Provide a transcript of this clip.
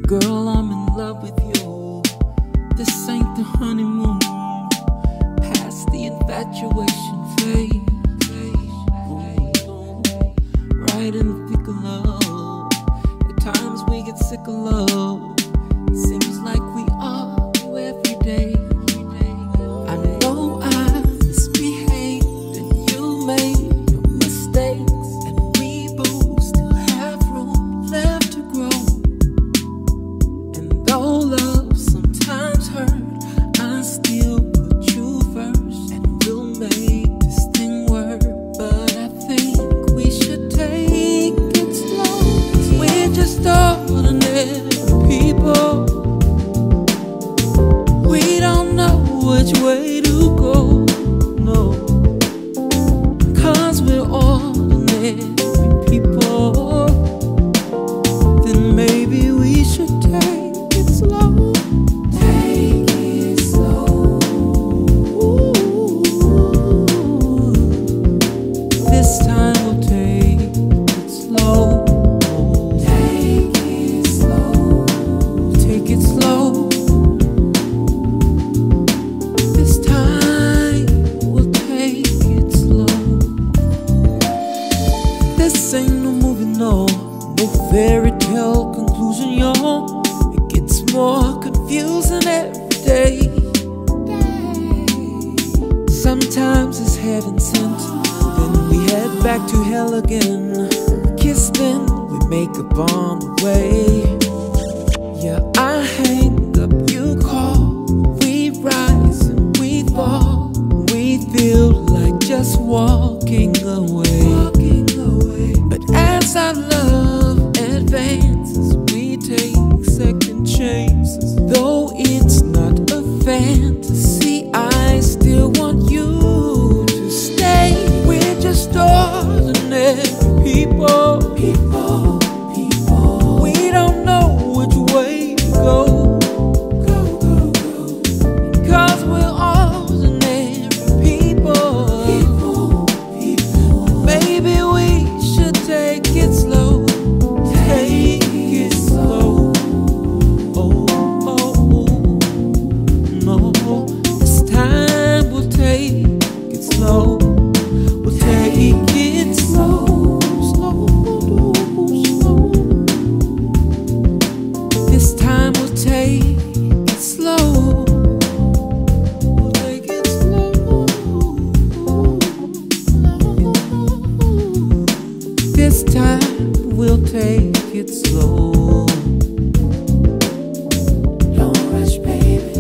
Girl, I'm in love with you. This ain't the honeymoon, past the infatuation phase. Right in the thick of love. At times we get sick of love. It seems like we argue every day. I know I misbehaved and you made your mistakes, and we both still have room left to grow. And though love sometimes hurt, I still put you first, and we'll make this thing work. But I think we should take it slow. We're just ordinary people. We don't know which way to go, no, 'cause we're ordinary people. Then maybe we should take it slow. Take it slow. This time we'll take it slow. Take it slow. Take it slow. This time we'll take it slow. This ain't no movie, no fairy tale conclusion, y'all. It gets more confusing every day. Sometimes it's heaven sent, then we head back to hell again. Kiss, then we make up on the way. Yeah, I hang up, you call. We rise and we fall. We feel like just walking away. But as our love advances, we take second chances. Though it's not a fantasy, I still want you to stay. We're just ordinary people. We don't know which way to go. 'Cause we're ordinary people. Maybe we should take it slow. Take it slow. Oh, no. This time we'll take it slow. We'll take it slow. Slow. This time we'll take it slow. We'll take it slow. This time we'll take it slow. Don't rush, baby.